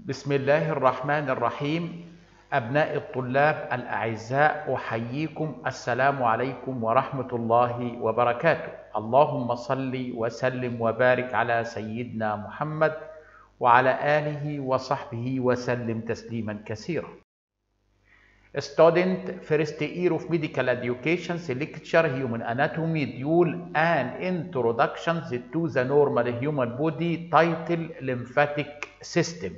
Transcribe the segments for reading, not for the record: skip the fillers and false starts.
بسم الله الرحمن الرحيم. أبناء الطلاب الأعزاء، أحييكم. السلام عليكم ورحمة الله وبركاته. اللهم صل وسلم وبارك على سيدنا محمد وعلى آله وصحبه وسلم تسليما كثيرا. Student, first year of medical education, lecture human anatomy, dual and introduction to the normal human body, title lymphatic system.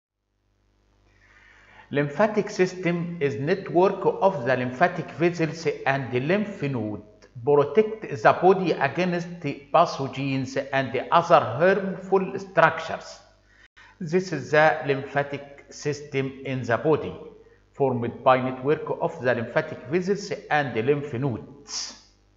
Lymphatic system is network of the lymphatic vessels and the lymph node, protect the body against pathogens and other harmful structures. This is the lymphatic system in the body, formed by network of the lymphatic vessels and the lymph nodes.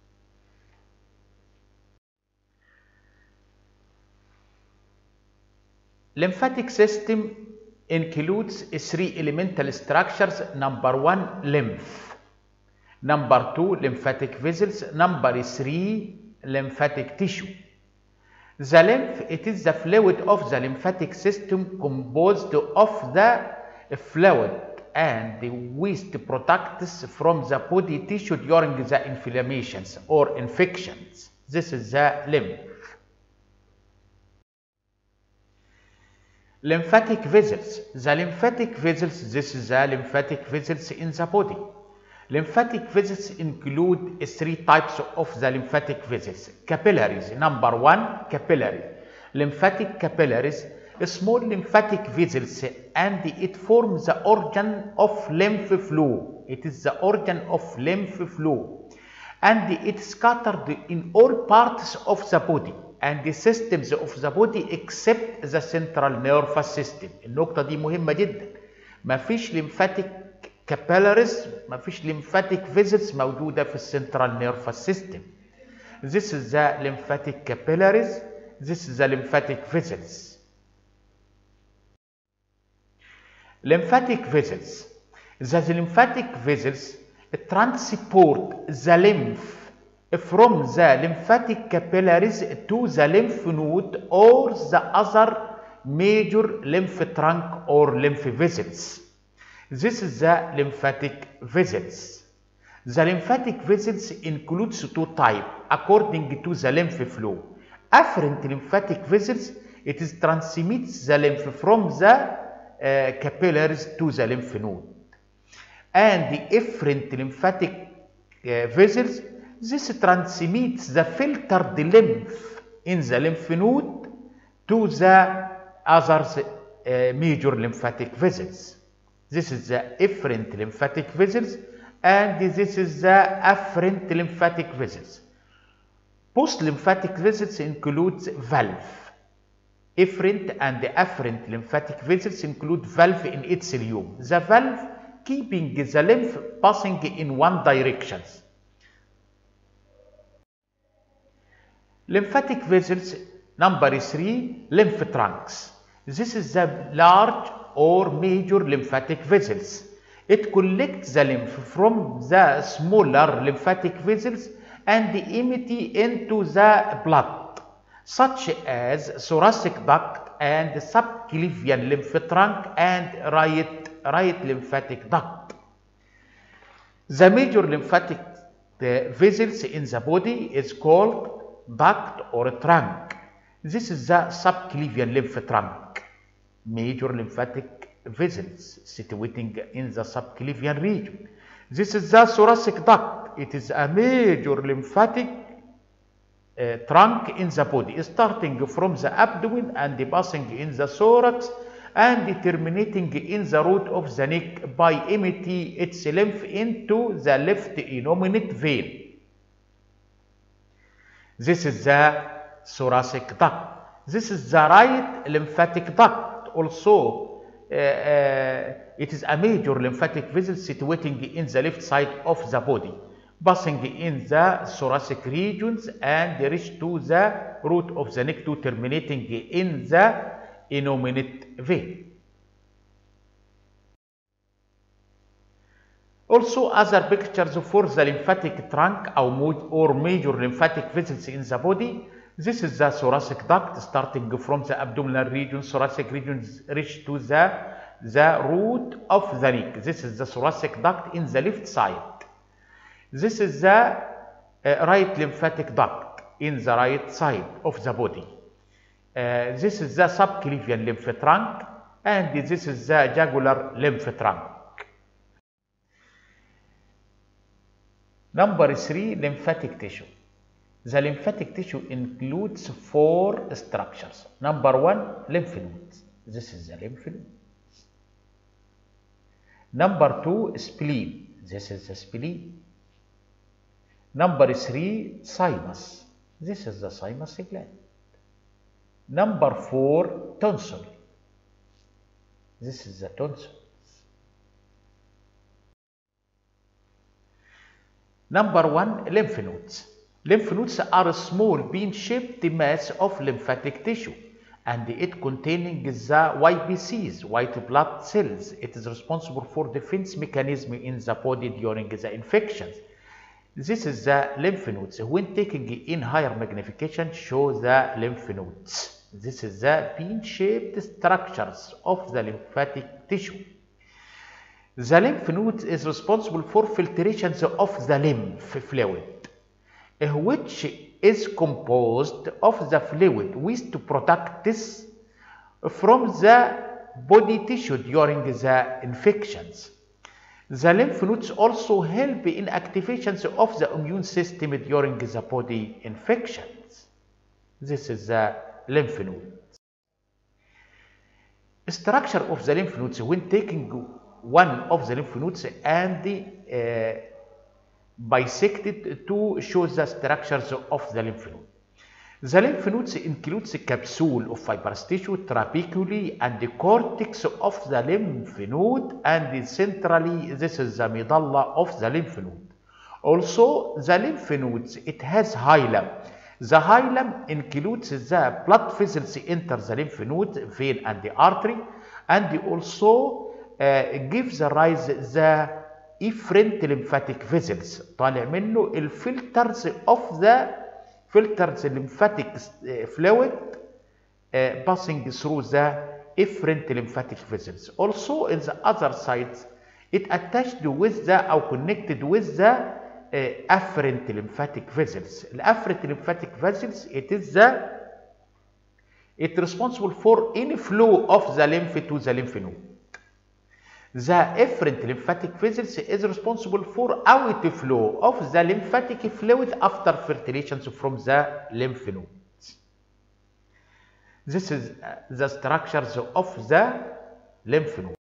Lymphatic system includes three elemental structures. Number one, lymph. Number two, lymphatic vessels. Number three, lymphatic tissue. The lymph, it is the fluid of the lymphatic system composed of the fluid and the waste products from the body tissue during the inflammations or infections. This is the lymph. Lymphatic vessels. The lymphatic vessels, this is the lymphatic vessels in the body. Lymphatic vessels include three types of the lymphatic vessels. Capillaries. Number one, capillary. Lymphatic capillaries, small lymphatic vessels, and it forms the organ of lymph flow. It is the organ of lymph flow, and it is scattered in all parts of the body and the systems of the body except the central nervous system. النقطة دي مهمة جدا. ما فيش lymphatic capillaries، ما فيش lymphatic vessels موجودة في السنترال nervous system. This is the lymphatic capillaries. This is the lymphatic vessels. Lymphatic vessels. The lymphatic vessels transport the lymph from the lymphatic capillaries to the lymph node or the other major lymph trunk or lymph vessels. This is the lymphatic vessels. The lymphatic vessels includes two types according to the lymph flow. Afferent lymphatic vessels, it is transmits the lymph from the capillaries to the lymph node. And the efferent lymphatic vessels, this transmits the filtered lymph in the lymph node to the other major lymphatic vessels. This is the efferent lymphatic vessels, and this is the afferent lymphatic vessels. Both lymphatic vessels includes valve. Efferent and the afferent lymphatic vessels include valve in its ileum. The valve keeping the lymph passing in one direction. Lymphatic vessels. Number three, lymph trunks. This is the large or major lymphatic vessels. It collects the lymph from the smaller lymphatic vessels and empty into the blood, such as thoracic duct and subclavian lymph trunk and right lymphatic duct. The major lymphatic vessels in the body is called duct or trunk. This is the subclavian lymph trunk. Major lymphatic vessels situating in the subclavian region. This is the thoracic duct. It is a major lymphatic trunk in the body, starting from the abdomen and passing in the thorax and terminating in the root of the neck by emptying its lymph into the left innominate vein. This is the thoracic duct. This is the right lymphatic duct. Also, it is a major lymphatic vessel situating in the left side of the body, passing in the thoracic regions and reach to the root of the neck to terminating in the innominate vein. Also, other pictures for the lymphatic trunk or major lymphatic vessels in the body. This is the thoracic duct starting from the abdominal region. Thoracic region reach to the root of the neck. This is the thoracic duct in the left side. This is the right lymphatic duct in the right side of the body. This is the subclavian lymph trunk, and this is the jugular lymph trunk. Number 3, lymphatic tissue. The lymphatic tissue includes 4 structures. Number 1, lymph nodes. This is the lymph node. Number 2, spleen. This is the spleen. Number 3, thymus. This is the thymus gland. Number 4, tonsil. This is the tonsil. Number 1, lymph nodes. Lymph nodes are a small bean-shaped mass of lymphatic tissue, and it containing the YBCs, white blood cells. It is responsible for defense mechanism in the body during the infections. This is the lymph nodes. When taking in higher magnification, show the lymph nodes. This is the bean-shaped structures of the lymphatic tissue. The lymph node is responsible for filtrations of the lymph fluid, which is composed of the fluid used to protect this from the body tissue during the infections. The lymph nodes also help in activations of the immune system during the body infections. This is the lymph node. Structure of the lymph nodes when taking one of the lymph nodes and bisected to show the structures of the lymph node. The lymph nodes includes a capsule of fibrous tissue, trabeculae, and the cortex of the lymph node, and centrally this is the medulla of the lymph node. Also, the lymph nodes, it has hilum. The hilum includes the blood vessels enter the lymph node, vein and the artery, and also gives rise the efferent lymphatic vessels. طالع منه الفلترز of the lymphatic fluid passing through the efferent lymphatic vessels. Also, in the other side, it attached with the or connected with the afferent lymphatic vessels. The afferent lymphatic vessels, it responsible for any flow of the lymph to the lymph node. The efferent lymphatic vessels is responsible for outflow of the lymphatic fluid after filtrations from the lymph nodes. This is the structures of the lymph node.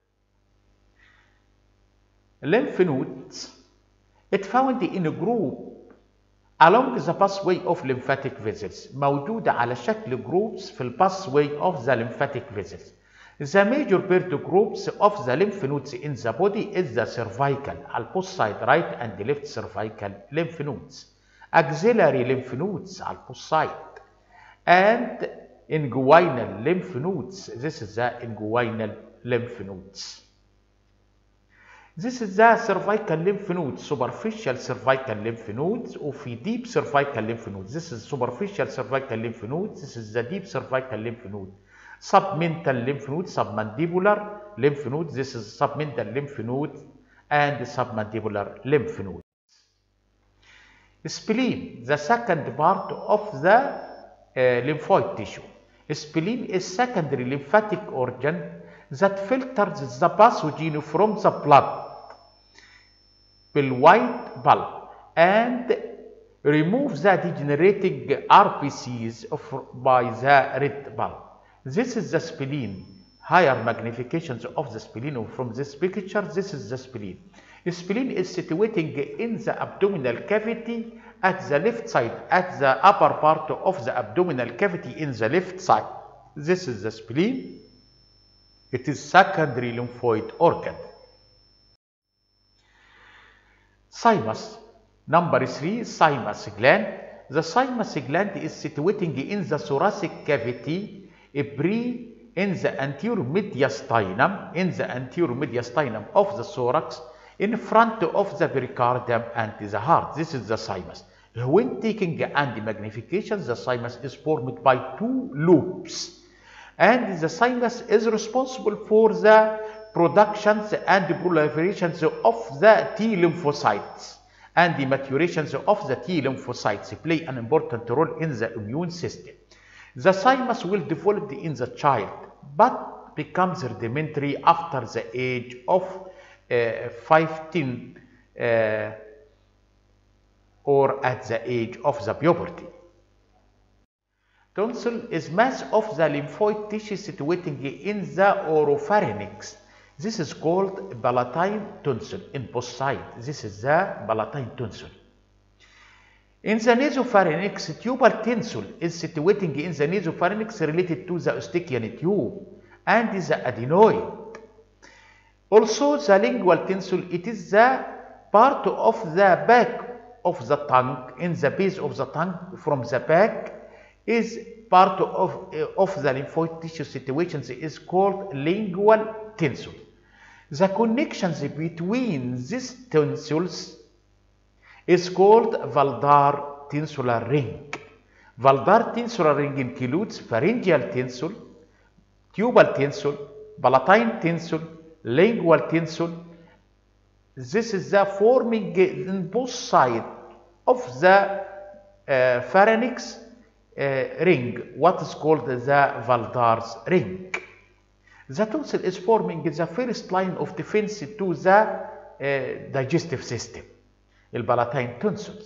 Lymph nodes, it found in a group along the pathway of lymphatic vessels. موجودة على شكل groups في pathway of the lymphatic vessels. The major bird groups of the lymph nodes in the body is the cervical, على both side right and left cervical lymph nodes, axillary lymph nodes على both side, and inguinal lymph nodes. This is the inguinal lymph nodes. This is the cervical lymph nodes, superficial cervical lymph nodes, وفي deep cervical lymph nodes. This is superficial cervical lymph nodes. This is the deep cervical lymph node. Submental lymph node, submandibular lymph node. This is submental lymph node and submandibular lymph node. Spleen, the second part of the lymphoid tissue. Spleen is secondary lymphatic organ that filters the pathogen from the blood بالwhite bulb and removes the degenerating RBCs by the red bulb. This is the spleen. Higher magnifications of the spleen from this picture. This is the spleen. The spleen is situating in the abdominal cavity at the left side, at the upper part of the abdominal cavity in the left side. This is the spleen. It is secondary lymphoid organ. Thymus. Number 3, thymus gland. The thymus gland is situating in the thoracic cavity, in the anterior mediastinum, of the thorax, in front of the pericardium and the heart. This is the thymus. When taking and magnification, the thymus is formed by two loops, and the thymus is responsible for the productions and proliferations of the T lymphocytes, and the maturations of the T lymphocytes play an important role in the immune system. The thymus will develop in the child, but becomes rudimentary after the age of 15 or at the age of the puberty. Tonsil is mass of the lymphoid tissue situating in the oropharynx. This is called palatine tonsil in both sides. This is the palatine tonsil. In the nasopharynx, tubal tonsil is situating in the nasopharynx related to the Eustachian tube and the adenoid. Also, the lingual tonsil, it is the part of the back of the tongue, in the base of the tongue from the back, is part of the lymphoid tissue situations is called lingual tonsil. The connections between these tonsils is called Valdar tonsillar ring. Valdar tonsillar ring includes pharyngeal tonsil, tubal tonsil, palatine tonsil, lingual tonsil. This is the forming in both sides of the pharynx ring, what is called the Valdar's ring. The tonsil is forming the first line of defense to the digestive system, the palatine tonsils.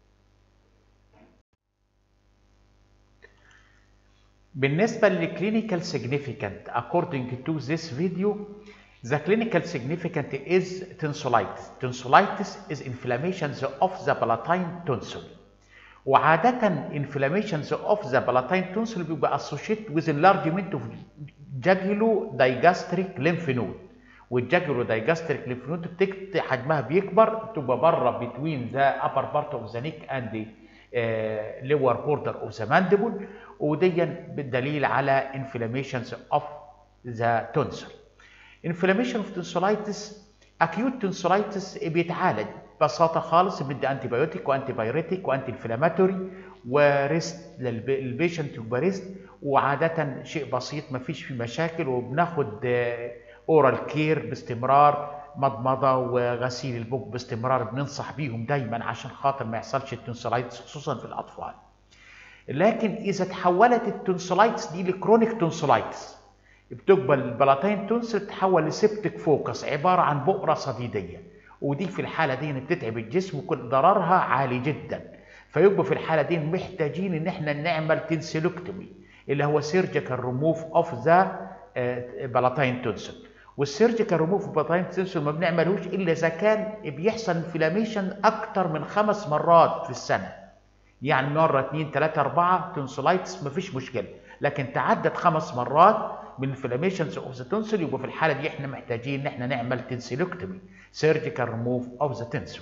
بالنسبة للclinical significant, according to this video, the clinical significant is tonsillitis. Tonsillitis is inflammations of the palatine tonsil. وعادة inflammations of the palatine tonsil بيبقى associated with enlargement of jugulo-digastric lymph node. والjugulo-digastric lymph node حجمها بيكبر، تبقى بره between the upper part of the neck and the lower border of the mandible، ودي بالدليل على inflammations of the tonsil. Inflammation of tonsillitis، acute tonsillitis بيتعالج ببساطة خالص، بدي انتي بايوتيك وانتي بايريتيك وانتي انفلاماتوري وريست للبيشنت، يبقى ريست، وعادة شيء بسيط ما فيش فيه مشاكل، وبناخد اورال كير باستمرار، مضمضة وغسيل البق باستمرار، بننصح بيهم دايما عشان خاطر ما يحصلش التونسيلايتس خصوصا في الاطفال. لكن اذا تحولت التونسيلايتس دي لكرونيك تونسيلايتس، بتقبل البلاتين تونسل تتحول لسبتك فوكس، عباره عن بؤره صديديه، ودي في الحاله دي بتتعب الجسم وكل ضررها عالي جدا. فيبقى في الحاله دي محتاجين ان احنا نعمل تنسيلوكتومي اللي هو سيرجيكال ريموف اوف ذا بلاتين تونسل. والسيرجيكال ريموف بلاتين تونسل ما بنعملوش الا اذا كان بيحصل انفلاميشن اكتر من 5 مرات في السنه. يعني مره 2 3 4 تونسلايتس ما فيش مشكله، لكن تعدت 5 مرات من انفلاميشنز اوف ذا تونسل، يبقى في الحاله دي احنا محتاجين ان احنا نعمل تنسيلوكتومي، سيرجيكال ريموف اوف ذا تونسل.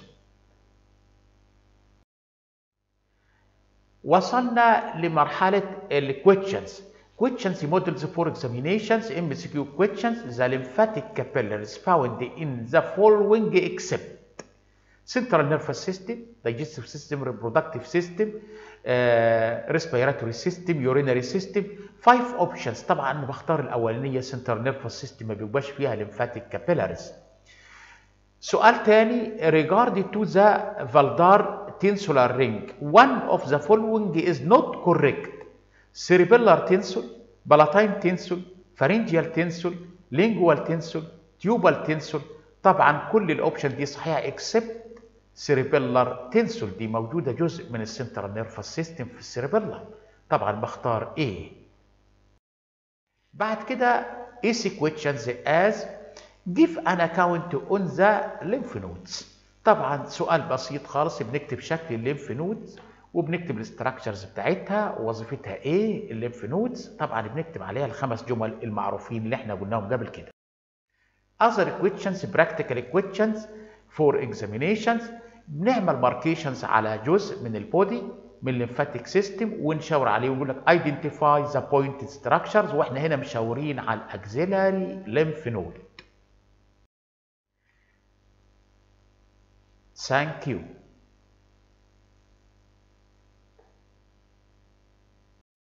وصلنا لمرحله الكويشنز. Questions models for examinations, MCQ questions. The lymphatic capillaries found in the following except central nervous system, digestive system, reproductive system, respiratory system, urinary system. 5 options. طبعا انا بختار الاولانيه central nervous system، ما بيبقاش فيها lymphatic capillaries. سؤال تاني regarding to the Valdar tonsillar ring. One of the following is not correct. cerebellar tonsil, palatine tonsil, pharyngeal tonsil, lingual tonsil, tubal tonsil. طبعا كل الاوبشن دي صحيحه except cerebellar tonsil، دي موجوده جزء من السنترال نيرفس سيستم في السيربيلر. طبعا بختار A. بعد كده easy questions as give an account on the lymph nodes. طبعا سؤال بسيط خالص، بنكتب شكل الليمف نودز وبنكتب الاستراكشرز بتاعتها ووظيفتها ايه الليمف نودز. طبعا بنكتب عليها ال5 جمل المعروفين اللي احنا قلناهم قبل كده. other questions practical questions for examinations، بنعمل ماركيشنز على جزء من البودي من الليمفاتيك سيستم ونشاور عليه ونقول لك identify the point structures، واحنا هنا مشاورين على الاكسيلاري lymph node. Thank you.